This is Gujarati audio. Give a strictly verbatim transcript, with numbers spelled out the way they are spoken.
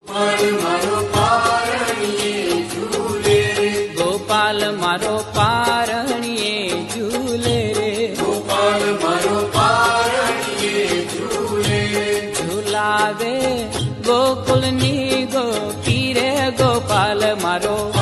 ગોપાલ મારો પારણીએ ઝૂલે રે, ગોપાલ મારો પારણીએ ઝૂલે, ઝૂલાવે ગોકુલની ગોપી રે, ગોપાલ મારો